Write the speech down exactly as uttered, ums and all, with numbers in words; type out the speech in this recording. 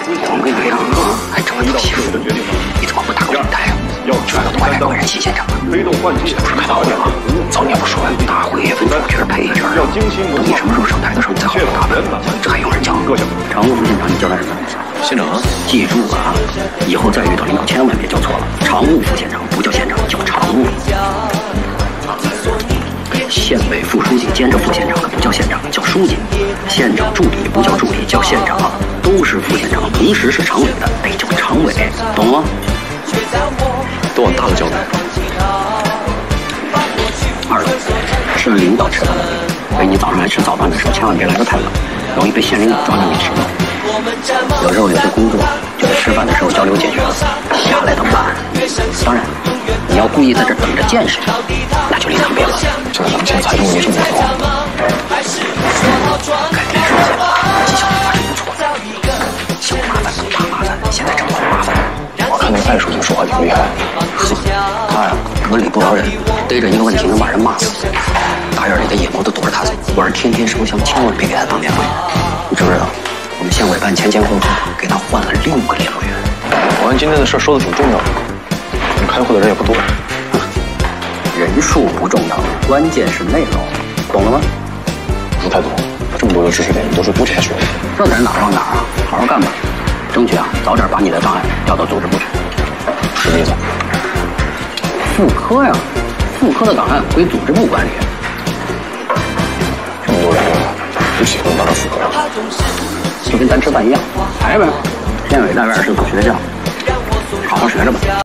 黄贵妃啊，还这么多媳妇，你怎么不打个平台啊？这个都快来官人新县长了，这不是开大会吗？早你也不说，大会也分主角配角，等你什么时候上台的时候，你再好好打扮。这还用人教？常务副县长，你叫他什么？ 县长啊， 记住了啊，以后再遇到领导千万别叫错了。常务副县长不叫县长，叫常务。县委副书记兼着副县长的不叫县长，叫书记；县长助理不叫助理，叫县长，都是副县长，同时是常委的，得叫常委，懂吗？ 都往大了交代。 二楼是领导吃饭的，所以你早上来吃早饭的时候，千万别来得太晚，容易被县领导抓着没吃到。有时候有些工作就在吃饭的时候交流解决了，下来的慢。当然，你要故意在这等着见识，那就另当别论。 这个冷钱财政也这么多， 该给说些了，绩效发展不错，小麻烦更大麻烦，现在正好麻烦。 我看那个艾书记说话挺厉害， 呵，他呀得理不饶人，逮着一个问题能把人骂死。大院里的野猫都躲着他走，我是天天烧香，千万别给他当连委。你知不知道？我们县委办前前后后给他换了六个连委员。 我看今天的事说的挺重要的，我们开会的人也不多。 人数不重要，关键是内容，懂了吗？ 不太懂，这么多的知识点都是督前学的， 这才是哪儿到哪儿啊！好好干吧，争取啊早点把你的档案调到组织部去。 什么意思？ 副科呀，副科的档案归组织部管理。 这么多人了，不喜欢当上副科， 就跟咱吃饭一样，来呗。县委大院是所学校，好好学着吧。